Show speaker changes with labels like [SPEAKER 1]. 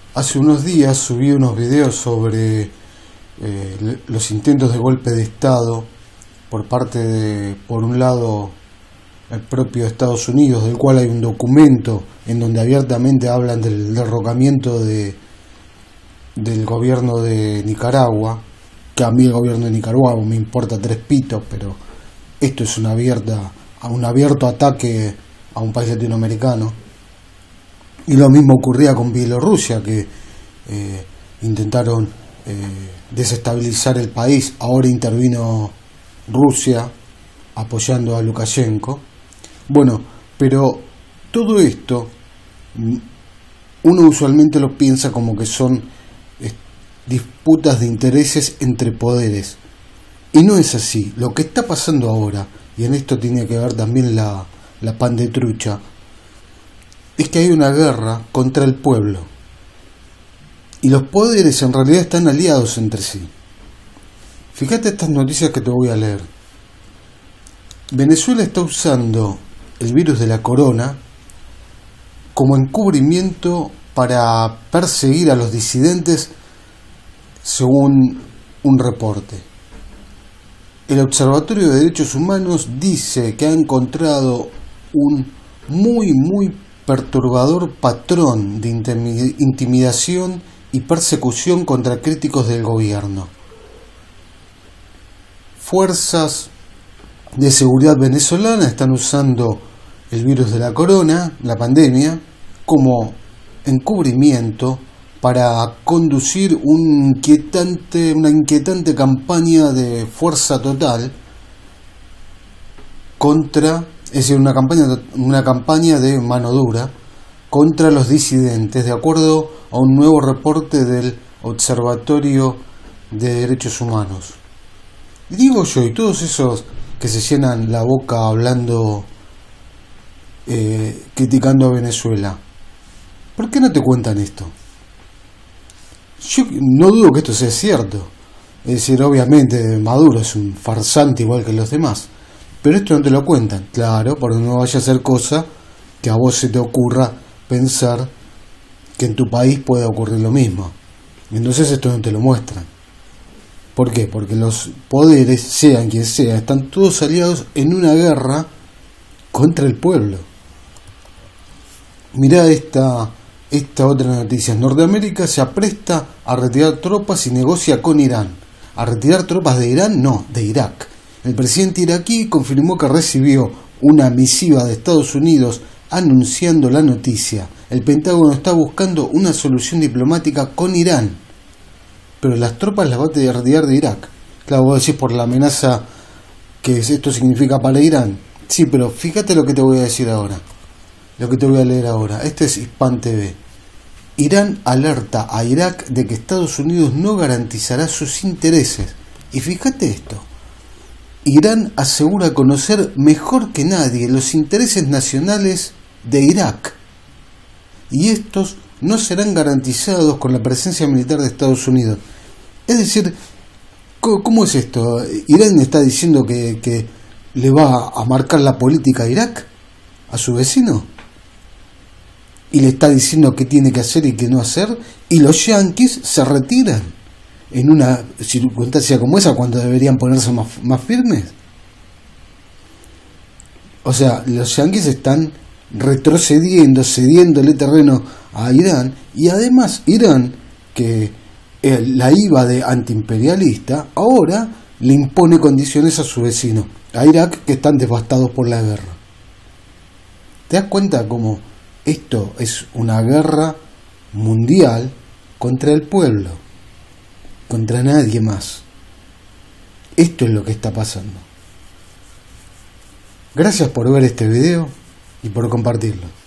[SPEAKER 1] Hace unos días subí unos videos sobre los intentos de golpe de Estado por parte de, por un lado, el propio Estados Unidos, del cual hay un documento en donde abiertamente hablan del derrocamiento del gobierno de Nicaragua, que a mí el gobierno de Nicaragua me importa tres pitos, pero esto es un abierto ataque a un país latinoamericano. Y lo mismo ocurría con Bielorrusia, que intentaron desestabilizar el país. Ahora intervino Rusia apoyando a Lukashenko. Bueno, pero todo esto uno usualmente lo piensa como que son disputas de intereses entre poderes, y no es así. Lo que está pasando ahora, y en esto tiene que ver también la pan de trucha, es que hay una guerra contra el pueblo, y los poderes en realidad están aliados entre sí. Fíjate estas noticias que te voy a leer. Venezuela está usando el virus de la corona como encubrimiento para perseguir a los disidentes, según un reporte. El Observatorio de Derechos Humanos dice que ha encontrado un muy perturbador patrón de intimidación y persecución contra críticos del gobierno. Fuerzas de seguridad venezolanas están usando el virus de la corona, la pandemia, como encubrimiento para conducir una inquietante campaña de fuerza total contra, es decir, una campaña de mano dura contra los disidentes, de acuerdo a un nuevo reporte del Observatorio de Derechos Humanos. Y digo yo, y todos esos que se llenan la boca hablando, criticando a Venezuela, ¿por qué no te cuentan esto? Yo no dudo que esto sea cierto. Es decir, obviamente Maduro es un farsante igual que los demás, pero esto no te lo cuentan. Claro, porque no vaya a ser cosa que a vos se te ocurra pensar que en tu país pueda ocurrir lo mismo. Entonces esto no te lo muestran. ¿Por qué? Porque los poderes, sean quien sea, están todos aliados en una guerra contra el pueblo. Mirá esta otra noticia. Norteamérica se apresta a retirar tropas y negocia con Irán. ¿A retirar tropas de Irán? No, de Irak. El presidente iraquí confirmó que recibió una misiva de Estados Unidos anunciando la noticia. El Pentágono está buscando una solución diplomática con Irán, pero las tropas las va a retirar de Irak. Claro, vos decís por la amenaza que esto significa para Irán. Sí, pero fíjate lo que te voy a decir ahora. Lo que te voy a leer ahora. Este es Hispan TV. Irán alerta a Irak de que Estados Unidos no garantizará sus intereses. Y fíjate esto. Irán asegura conocer mejor que nadie los intereses nacionales de Irak, y estos no serán garantizados con la presencia militar de Estados Unidos. Es decir, ¿cómo es esto? ¿Irán está diciendo que le va a marcar la política a Irak, a su vecino? Y le está diciendo qué tiene que hacer y qué no hacer, y los yanquis se retiran en una circunstancia como esa, cuando deberían ponerse más firmes. O sea, los yanquis están retrocediendo, cediéndole terreno a Irán, y además Irán, que la iba de antiimperialista, ahora le impone condiciones a su vecino, a Irak, que están devastados por la guerra. ¿Te das cuenta cómo esto es una guerra mundial contra el pueblo, contra nadie más? Esto es lo que está pasando. Gracias por ver este video y por compartirlo.